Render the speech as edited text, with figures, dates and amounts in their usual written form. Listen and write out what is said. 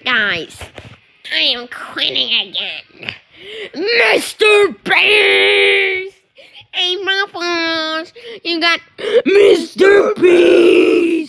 Guys, I am quitting again. Mr. Beast! Hey, Muffles, you got Mr. Beast!